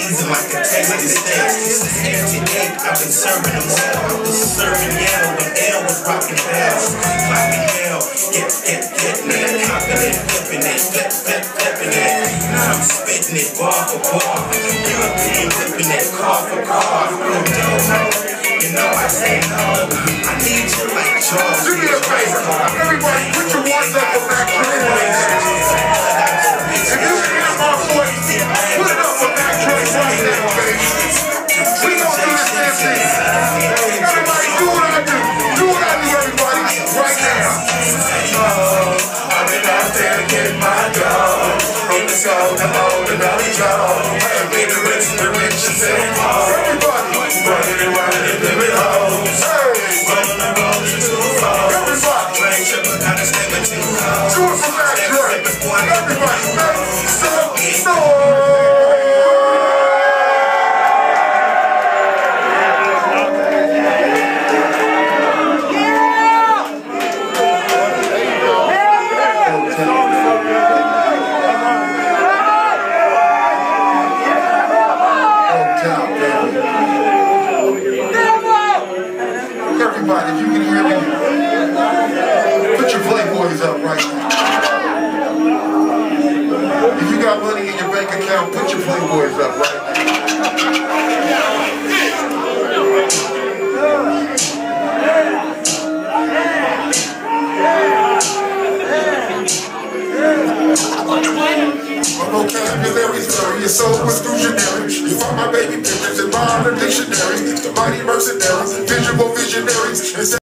season like a Texas steak. Since 88, I've been serving them well. I was serving Yale when L was rocking bells. Clocking hell, getting it, cocking it, flipping it, flipping it. Now I'm spitting it bar for bar. European flipping it, car for car. You know I say no. I need you like Jaws. Do me a favor. Everybody, put your ones up for Mac Trace. If you can hear my voice, put it up for Mac Trace right now, baby. We gonna do this damn thing. Everybody, do what I do. Do what I do, everybody, right now. I've been out there getting my dough. From the soul to old and all the job. I've been the rich and the rich and say more. Everybody, running and running and living hoes. Rolling and rolling to the floor. Everybody, rain triple, gotta step into the house. Do it for Mac Trace. Everybody, make some noise. Everybody, if you can hear me, put your Playboys up right now. If you got money in your bank account, put your Playboys up right My vocabulary is very, your soul was exclusionary. You find my baby pictures in modern dictionary. The mighty mercenaries, visual visionaries.